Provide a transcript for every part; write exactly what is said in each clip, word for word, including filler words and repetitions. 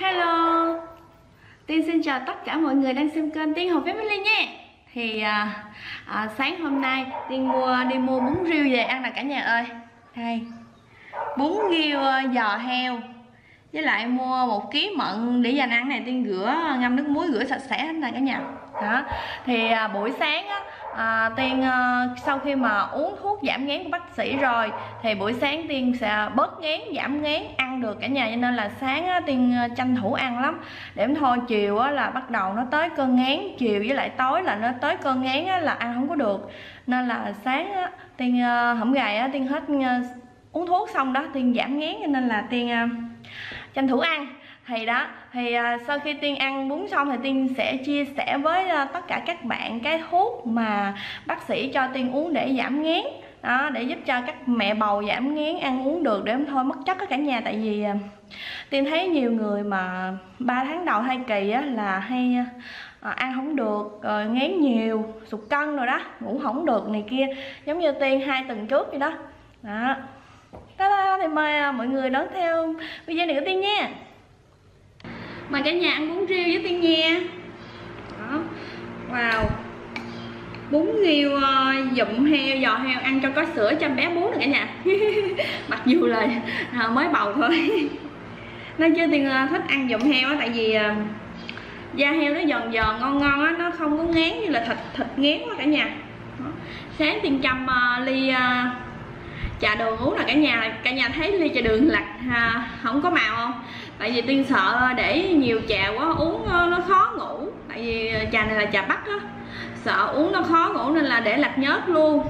Hello, Tiên xin chào tất cả mọi người đang xem kênh Tiên Hồng Family nha. Thì à, à, sáng hôm nay Tiên mua đi mua bún riêu về ăn nè cả nhà ơi. Đây, bún riêu giò heo với lại mua một ký mận để dành ăn này. Tiên rửa ngâm nước muối rửa sạch sẽ hết nè cả nhà. Đó. Thì à, buổi sáng á, à, Tiên à, sau khi mà uống thuốc giảm nghén của bác sĩ rồi thì buổi sáng Tiên sẽ bớt nghén, giảm nghén, ăn được cả nhà, cho nên là sáng á, Tiên tranh thủ ăn lắm. Để thôi chiều á, là bắt đầu nó tới cơn nghén, chiều với lại tối là nó tới cơn nghén á, là ăn không có được, nên là sáng á, Tiên uh, hổm gầy á, Tiên hết uh, uống thuốc xong đó Tiên giảm nghén, cho nên là Tiên uh, tranh thủ ăn. Thì đó, thì uh, sau khi Tiên ăn bún xong thì Tiên sẽ chia sẻ với uh, tất cả các bạn cái thuốc mà bác sĩ cho Tiên uống để giảm nghén đó, để giúp cho các mẹ bầu giảm nghén ăn uống được, để không thôi mất chất đó cả nhà. Tại vì uh, Tiên thấy nhiều người mà ba tháng đầu thai kỳ á, là hay uh, ăn không được, rồi nghén nhiều, sụt cân rồi đó, ngủ không được này kia, giống như Tiên hai tuần trước vậy đó. Đó. Đó, thì mời mọi người đón theo video này của Tiên nha. Mời cả nhà ăn bún riêu với Tiên nha. Đó. Wow, bún riêu uh, dụm heo, giò heo, ăn cho có sữa cho bé bú nè cả nhà. Mặc dù là uh, mới bầu thôi. Nói chứ Tiên uh, thích ăn dụm heo á, tại vì uh, da heo nó giòn giòn ngon ngon á, nó không có ngán như là thịt thịt ngán quá cả nhà. Đó. Sáng Tiên chăm uh, ly uh, trà đường uống là cả nhà. Cả nhà thấy ly trà đường lặt à, không có màu không? Tại vì Tiên sợ để nhiều trà quá uống nó khó ngủ. Tại vì trà này là trà Bắc á, sợ uống nó khó ngủ nên là để lặt nhớt luôn.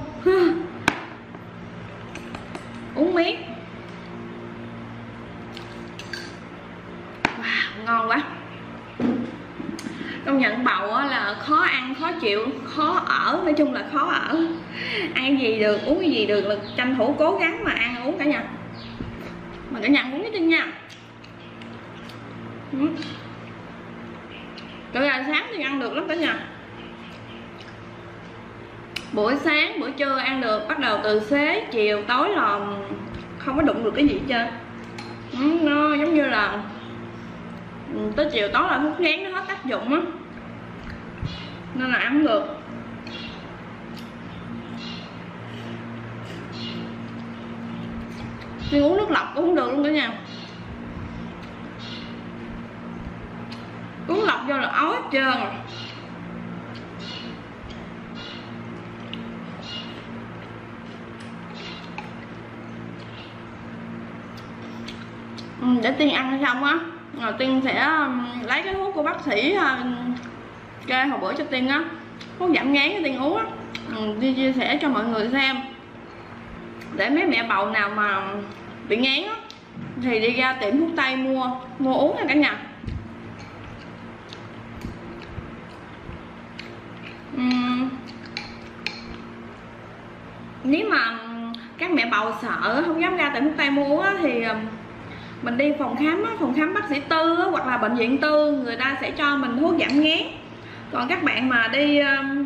Uống miếng. Wow, ngon quá. Công nhận bầu á là khó ăn, khó chịu, khó ở, nói chung là khó ở. Ăn gì được, uống cái gì được là tranh thủ cố gắng mà ăn uống cả nhà. Mà cả nhà uống với Tiên nha. Cỡ là sáng thì ăn được lắm cả nhà. Buổi sáng, buổi trưa ăn được, bắt đầu từ xế, chiều, tối là không có đụng được cái gì hết trơn. Nó giống như là tới chiều tối là thuốc ngán nó hết tác dụng á, nên là ăn được. Tiên uống nước lọc cũng không được luôn cả nhà. Uống lọc vô là ói hết trơn à. Ừ, để Tiên ăn xong á, rồi Tiên sẽ lấy cái thuốc của bác sĩ kê hồi bữa cho Tiên á, thuốc giảm nghén cho Tiên uống á. Tiên chia sẻ cho mọi người xem, để mấy mẹ bầu nào mà bị nghén á thì đi ra tiệm thuốc tây mua mua uống nha cả nhà. Uhm. Nếu mà các mẹ bầu sợ không dám ra tiệm thuốc tây mua á, thì mình đi phòng khám á, phòng khám bác sĩ tư á, hoặc là bệnh viện tư, người ta sẽ cho mình thuốc giảm nghén. Còn các bạn mà đi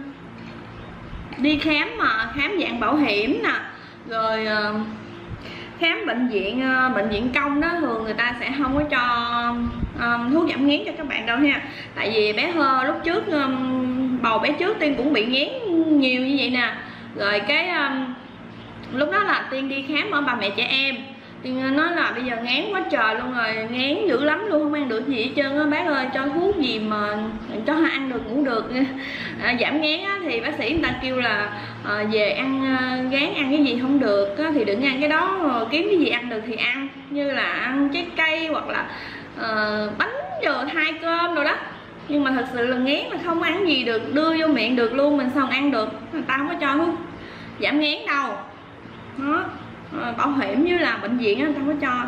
đi khám mà khám dạng bảo hiểm nè, rồi khám bệnh viện bệnh viện công đó, thường người ta sẽ không có cho um, thuốc giảm nghén cho các bạn đâu ha. Tại vì bé Hơ lúc trước um, bầu bé trước Tiên cũng bị nghén nhiều như vậy nè. Rồi cái um, lúc đó là Tiên đi khám ở bà mẹ trẻ em, Tiên nói là bây giờ ngán quá trời luôn rồi, ngán dữ lắm luôn, không ăn được gì hết trơn á bác ơi, cho thuốc gì mà cho ăn được ngủ được à, giảm ngán á. Thì bác sĩ người ta kêu là à, về ăn gán ăn cái gì không được á, thì đừng ăn cái đó, kiếm cái gì ăn được thì ăn, như là ăn trái cây hoặc là uh, bánh rồi thay cơm rồi đó. Nhưng mà thật sự là ngán là không ăn gì được, đưa vô miệng được luôn, mình sao ăn được, người ta không có cho thuốc giảm ngán đâu đó. À, bảo hiểm như là bệnh viện á, người ta không có cho,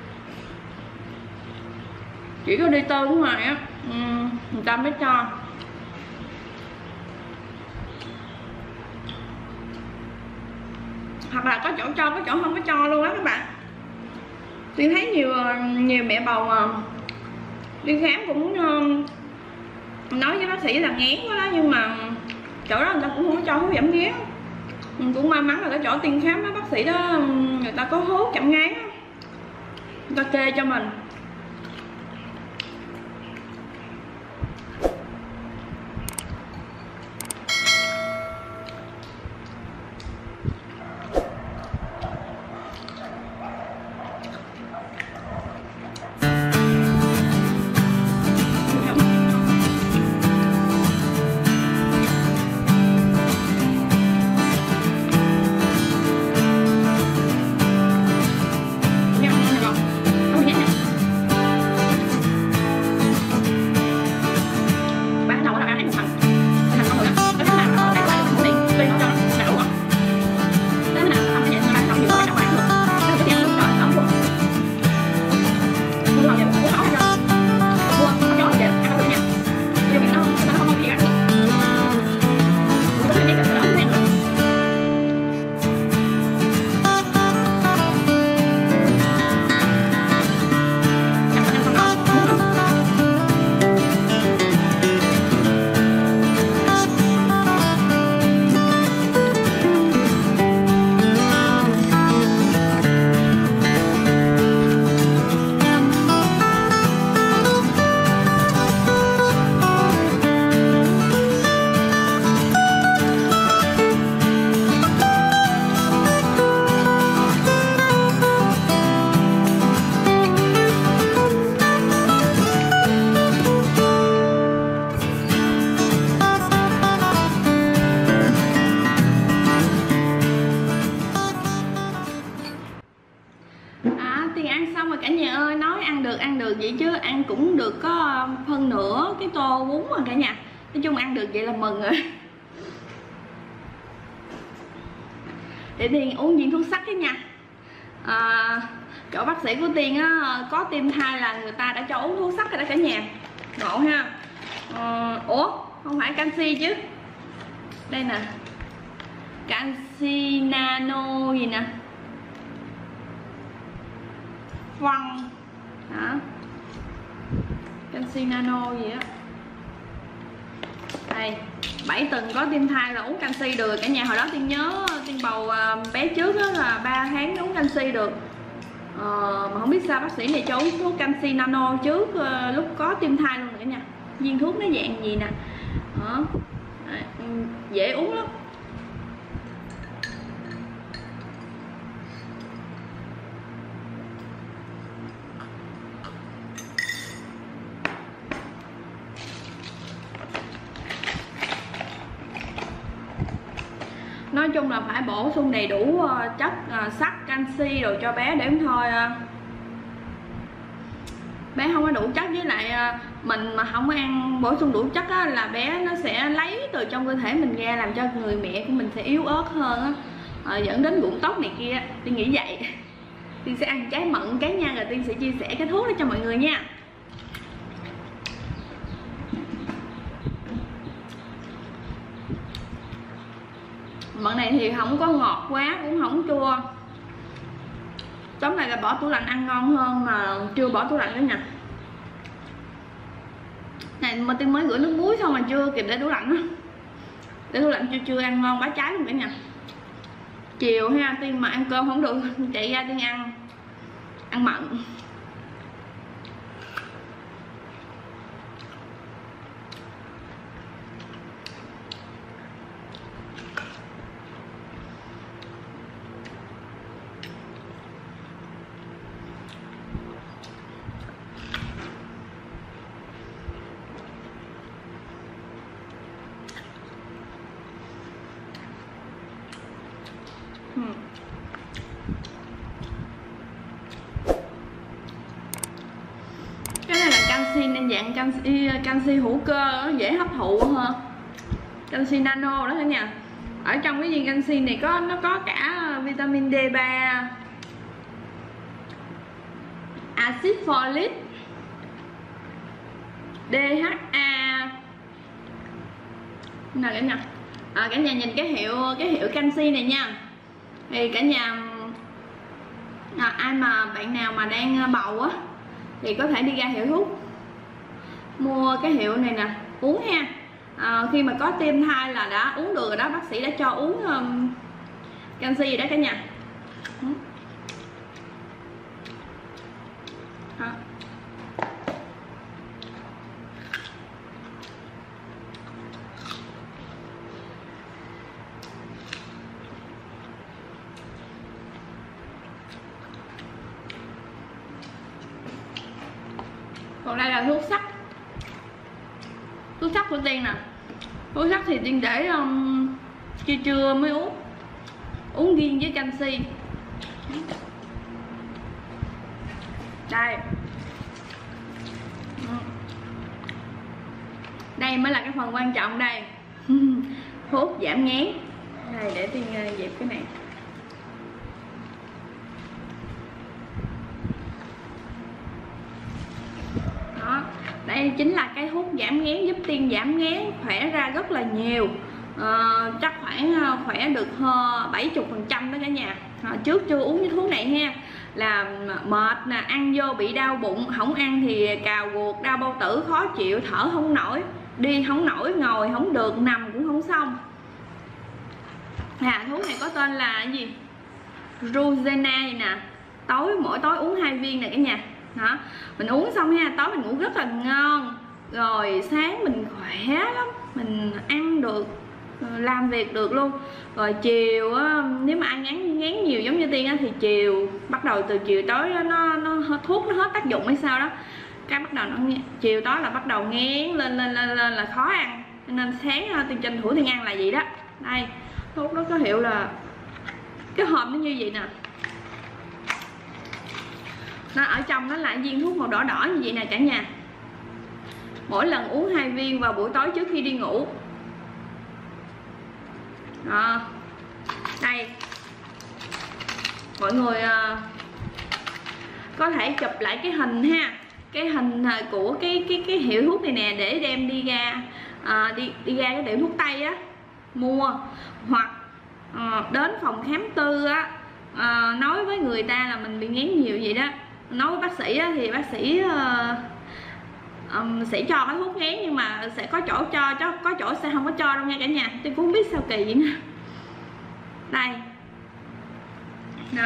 chỉ có đi tư ở ngoài á, ừ, người ta mới cho. Hoặc là có chỗ cho, có chỗ không có cho luôn đó các bạn. Tôi thấy nhiều nhiều mẹ bầu mà đi khám cũng nói với bác sĩ là ngán quá đó, nhưng mà chỗ đó người ta cũng không có cho thuốc giảm nghén. Cũng may mắn là cái chỗ Tiên khám đó, bác sĩ đó người ta có thuốc giảm ngán, người ta kê cho mình. cũng được có phân nửa cái tô bún rồi cả nhà. Nói chung ăn được vậy là mừng rồi. Để Tiên uống viên thuốc sắc đấy nha. à, Chỗ bác sĩ của Tiên á, có tim thai là người ta đã cho uống thuốc sắc rồi đó cả nhà. Ngộ ha. à, Ủa không phải canxi chứ. Đây nè, canxi nano gì nè, vâng hả, canxi nano gì á. Đây, bảy tuần có tim thai là uống canxi được cả nhà. Hồi đó Tiên nhớ Tiên bầu bé trước đó là ba tháng uống canxi được. ờ, Mà không biết sao bác sĩ này cho uống thuốc canxi nano trước uh, lúc có tim thai luôn cả nhà. Viên thuốc nó dạng gì nè. Đó. Dễ uống lắm. Nói chung là phải bổ sung đầy đủ chất sắt, canxi rồi cho bé để thôi. Bé không có đủ chất, với lại mình mà không có ăn bổ sung đủ chất á, là bé nó sẽ lấy từ trong cơ thể mình ra, làm cho người mẹ của mình sẽ yếu ớt hơn á, à, dẫn đến rụng tóc này kia. Tiên nghĩ vậy. Tiên sẽ ăn trái mận cái nha, rồi Tiên sẽ chia sẻ cái thuốc đó cho mọi người nha. Mận này thì không có ngọt quá cũng không chua. Tóm lại là bỏ tủ lạnh ăn ngon hơn mà chưa bỏ tủ lạnh nữa nha. Này mà Tiên mới rửa nước muối xong mà chưa kịp để tủ lạnh á. Để tủ lạnh chưa chưa ăn ngon bá trái luôn cả nhà. Chiều ha, Tiên mà ăn cơm không được chạy ra Tiên ăn ăn mận. Hmm. Cái này là canxi nên dạng canxi canxi hữu cơ, nó dễ hấp thụ hơn. Canxi nano đó cả nhà. Ở trong cái viên canxi này có nó có cả vitamin D ba, axit folic, đê hát a. Nè cả nhà. À, cả nhà nhìn cái hiệu cái hiệu canxi này nha. Thì cả nhà à, ai mà bạn nào mà đang bầu á thì có thể đi ra hiệu thuốc mua cái hiệu này nè uống ha. À, khi mà có tim thai là đã uống được rồi đó, bác sĩ đã cho uống um, canxi rồi đó cả nhà. Đó. Còn đây là thuốc sắc. Thuốc sắc của Tiên nè. Thuốc sắc thì Tiên để um, trưa trưa mới uống. Uống riêng với canxi. Đây. Đây mới là cái phần quan trọng đây. Thuốc giảm ngán. Đây để Tiên uh, dẹp cái này. Đây chính là cái thuốc giảm ngán, giúp Tiên giảm ngán, khỏe ra rất là nhiều. à, Chắc khoảng khỏe được bảy mươi phần trăm đó cả nhà. à, Trước chưa uống cái thuốc này ha là mệt nè, ăn vô bị đau bụng, không ăn thì cào ruột, đau bao tử, khó chịu, thở không nổi, đi không nổi, ngồi không được, nằm cũng không xong. à, Thuốc này có tên là cái gì? Ruzena nè. Tối mỗi tối uống hai viên nè cả nhà. Đó, mình uống xong ha, tối mình ngủ rất là ngon. Rồi sáng mình khỏe lắm, mình ăn được, làm việc được luôn. Rồi chiều á, nếu mà ai ngán ngán nhiều giống như Tiên á, thì chiều bắt đầu từ chiều tối đó, nó nó thuốc nó hết tác dụng hay sao đó, cái bắt đầu nó chiều tối là bắt đầu ngán lên lên lên lên là khó ăn. Nên sáng Tiên tranh thủ Tiên ăn là vậy đó. Đây thuốc đó có hiệu là cái hộp nó như vậy nè. Nó ở trong nó là viên thuốc màu đỏ đỏ như vậy nè cả nhà. mỗi lần uống hai viên vào buổi tối trước khi đi ngủ. Đó. Đây, mọi người uh, có thể chụp lại cái hình ha, cái hình của cái cái cái hiệu thuốc này nè, để đem đi ra uh, đi đi ra cái tiệm thuốc tây á mua, hoặc uh, đến phòng khám tư á, uh, nói với người ta là mình bị nghén nhiều vậy đó, nói với bác sĩ á, thì bác sĩ uh, um, sẽ cho cái thuốc nghén, nhưng mà sẽ có chỗ cho, cho có chỗ sẽ không có cho đâu nha cả nhà. Tôi cũng không biết sao kỳ vậy nè. Đây đó.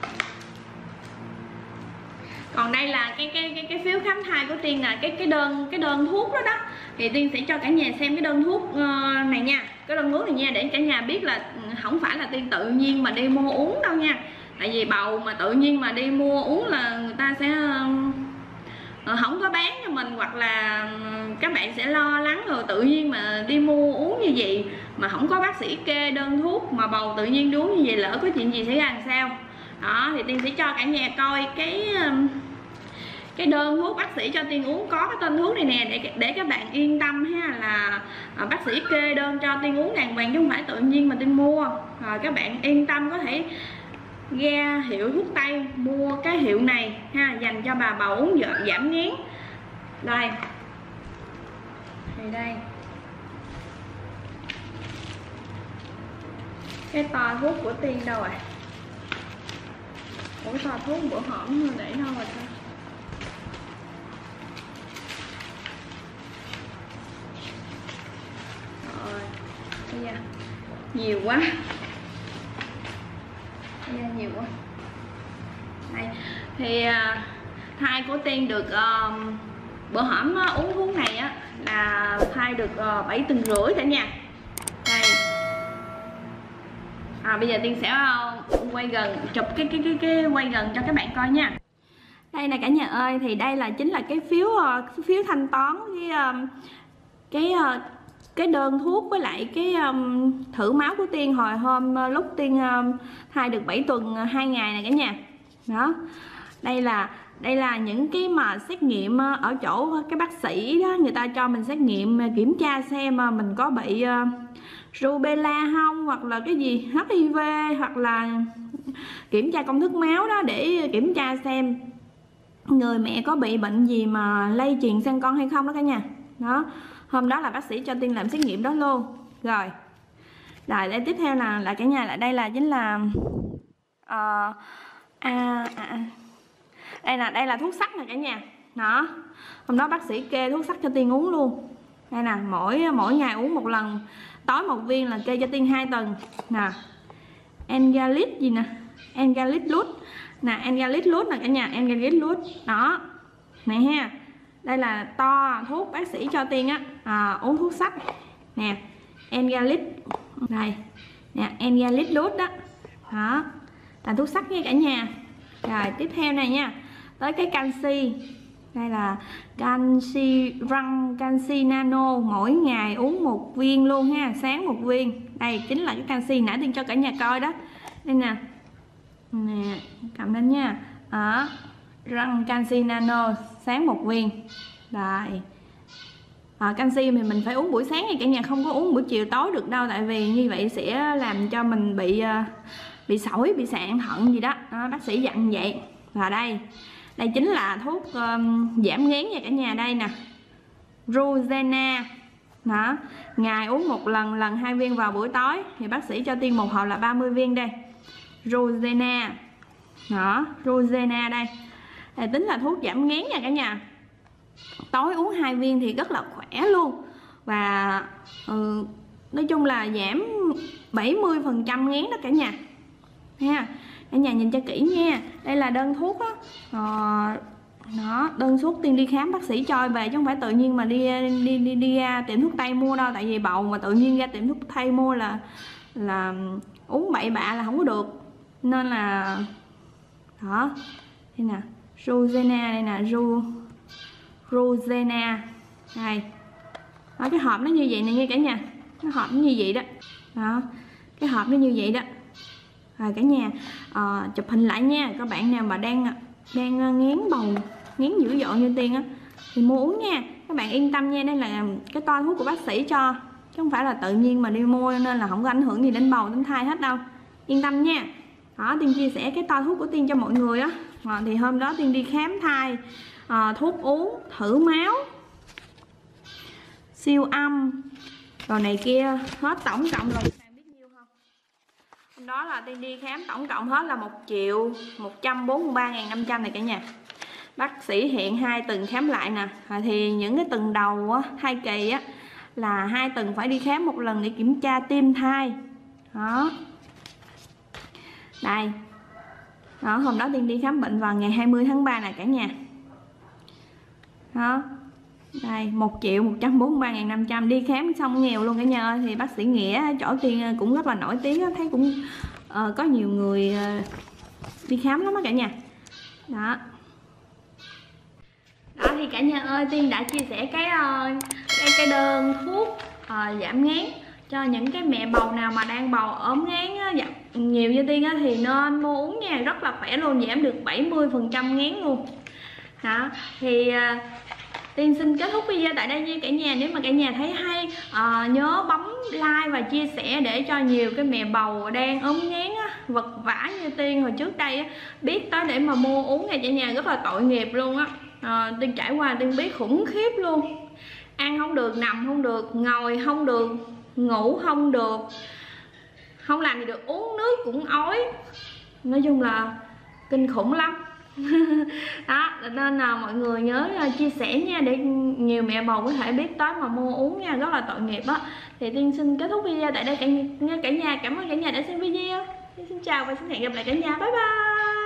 Còn đây là cái cái cái cái phiếu khám thai của Tiên, là cái cái đơn cái đơn thuốc đó đó, thì Tiên sẽ cho cả nhà xem cái đơn thuốc này nha, cái đơn thuốc này nha, để cả nhà biết là không phải là Tiên tự nhiên mà đi mua uống đâu nha. Tại vì bầu mà tự nhiên mà đi mua uống là người ta sẽ không có bán cho mình, hoặc là các bạn sẽ lo lắng rồi tự nhiên mà đi mua uống như vậy mà không có bác sĩ kê đơn thuốc, mà bầu tự nhiên đi uống như vậy lỡ có chuyện gì xảy ra làm sao. Đó thì Tiên sẽ cho cả nhà coi cái cái đơn thuốc bác sĩ cho Tiên uống có cái tên thuốc này nè, để để các bạn yên tâm ha, là bác sĩ kê đơn cho Tiên uống đàng hoàng chứ không phải tự nhiên mà Tiên mua. Rồi các bạn yên tâm có thể ra hiệu thuốc tây mua cái hiệu này ha, dành cho bà bầu uống giảm nghén. Đây thì đây cái to thuốc của Tiên đâu rồi? Ủa to thuốc bữa hổm để đâu rồi ta? Rồi bây giờ nhiều quá, bây giờ nhiều quá. Đây thì uh, thai của Tiên được uh, bữa hổm uh, uống thuốc này á là thai được uh, bảy tuần rưỡi cả nhà. Đây à, bây giờ Tiên sẽ uh, quay gần, chụp cái cái cái cái quay gần cho các bạn coi nha. Đây nè cả nhà ơi, thì đây là chính là cái phiếu uh, cái phiếu thanh toán cái uh, cái uh, cái đơn thuốc với lại cái um, thử máu của Tiên hồi hôm uh, lúc Tiên um, thai được bảy tuần uh, hai ngày này cả nhà. Đó. Đây là đây là những cái mà xét nghiệm uh, ở chỗ cái bác sĩ đó, người ta cho mình xét nghiệm uh, kiểm tra xem uh, mình có bị uh, rubella không, hoặc là cái gì hát i vê, hoặc là kiểm tra công thức máu đó, để kiểm tra xem người mẹ có bị bệnh gì mà lây truyền sang con hay không đó cả nhà. Đó, hôm đó là bác sĩ cho Tiên làm xét nghiệm đó luôn. Rồi rồi đây tiếp theo là là cả nhà, lại đây là chính là uh, à, à, đây là đây là thuốc sắt nè cả nhà. Đó, hôm đó bác sĩ kê thuốc sắt cho Tiên uống luôn. Đây nè, mỗi mỗi ngày uống một lần, tối một viên, là kê cho Tiên hai tuần nè. Engalid gì nè, Engalid Lút nè, Engalid Lút nè cả nhà, Engalid Lút đó này ha. Đây là to thuốc bác sĩ cho Tiên á, à, uống thuốc sắt nè, Engalid đây nè, Engalid Lút đó. Đó là thuốc sắt nha cả nhà. Rồi tiếp theo này nha, tới cái canxi. Đây là canxi răng, canxi nano, mỗi ngày uống một viên luôn ha, sáng một viên. Đây chính là cái canxi nãy Tiên cho cả nhà coi đó. Đây nè, nè cầm lên nha. Ở răng canxi nano sáng một viên. Đây à, canxi thì mình phải uống buổi sáng nha cả nhà, không có uống buổi chiều tối được đâu, tại vì như vậy sẽ làm cho mình bị uh, bị sỏi, bị sạn thận gì đó. Đó, bác sĩ dặn vậy. Và đây đây chính là thuốc um, giảm nghén nha cả nhà. Đây nè, Ruzena đó, ngày uống một lần, lần hai viên vào buổi tối. Thì bác sĩ cho Tiên một hộp là ba mươi viên đây, Ruzena đó, Ruzena đây. Đây tính là thuốc giảm nghén nha cả nhà, tối uống hai viên thì rất là khỏe luôn. Và ừ, nói chung là giảm bảy mươi phần trăm nghén đó cả nhà ha. Cả nhà nhìn cho kỹ nha. Đây là đơn thuốc đó. Ờ, đó, đơn thuốc Tiên đi khám bác sĩ cho về, chứ không phải tự nhiên mà đi đi đi đi ra tiệm thuốc tây mua đâu. Tại vì bầu mà tự nhiên ra tiệm thuốc tây mua là là uống bậy bạ là không có được. Nên là đó, đây nè, Ruzena đây nè, Ru Ruzena đây. Đó, cái hộp nó như vậy nè nha cả nhà, cái hộp nó như vậy đó. Đó, cái hộp nó như vậy đó. Rồi cả nhà uh, chụp hình lại nha. Các bạn nào mà đang đang nghén bầu, nghén dữ dội như Tiên á thì mua uống nha. các bạn yên tâm nha, đây là cái toa thuốc của bác sĩ cho, chứ không phải là tự nhiên mà đi mua, nên là không có ảnh hưởng gì đến bầu đến thai hết đâu, yên tâm nha. Đó, Tiên chia sẻ cái toa thuốc của Tiên cho mọi người á. À, thì hôm đó Tiên đi khám thai, à, thuốc uống, thử máu, siêu âm rồi này kia, hết tổng cộng là các bạn biết nhiêu không? Hôm đó là Tiên đi khám tổng cộng hết là một triệu một trăm bốn mươi ba ngàn năm trăm này cả nhà. Bác sĩ hẹn hai tuần khám lại nè. À, thì những cái tuần đầu á, thai kỳ á là hai tuần phải đi khám một lần để kiểm tra tim thai. Đó. Đây. Đó, hôm đó Tiên đi khám bệnh vào ngày hai mươi tháng ba nè cả nhà. Đó. Đây, một triệu một trăm bốn mươi ba ngàn năm trăm, đi khám xong nghèo luôn cả nhà ơi. Thì bác sĩ Nghĩa chỗ Tiên cũng rất là nổi tiếng, thấy cũng uh, có nhiều người uh, đi khám lắm đó cả nhà. Đó. Đó thì cả nhà ơi, Tiên đã chia sẻ cái uh, cái, cái đơn thuốc uh, giảm ngán cho những cái mẹ bầu nào mà đang bầu ốm ngán á, dạ, nhiều như Tiên á, thì nên mua uống nha, rất là khỏe luôn, giảm được bảy mươi phần trăm ngán luôn. Đó thì uh, Tiên xin kết thúc video tại đây nha cả nhà. Nếu mà cả nhà thấy hay, uh, nhớ bấm like và chia sẻ để cho nhiều cái mẹ bầu đang ốm ngán á, vật vã như Tiên hồi trước đây á, biết tới để mà mua uống này cả nhà, rất là tội nghiệp luôn á. À, Tiên trải qua Tiên biết khủng khiếp luôn, ăn không được, nằm không được, ngồi không được, ngủ không được, không làm gì được, uống nước cũng ói, nói chung là kinh khủng lắm. Đó nên là mọi người nhớ chia sẻ nha, để nhiều mẹ bầu có thể biết tới mà mua uống nha, rất là tội nghiệp á. Thì Tiên xin kết thúc video tại đây cả, cả nhà. Cảm ơn cả nhà đã xem video. Xin chào và xin hẹn gặp lại cả nhà, bye bye.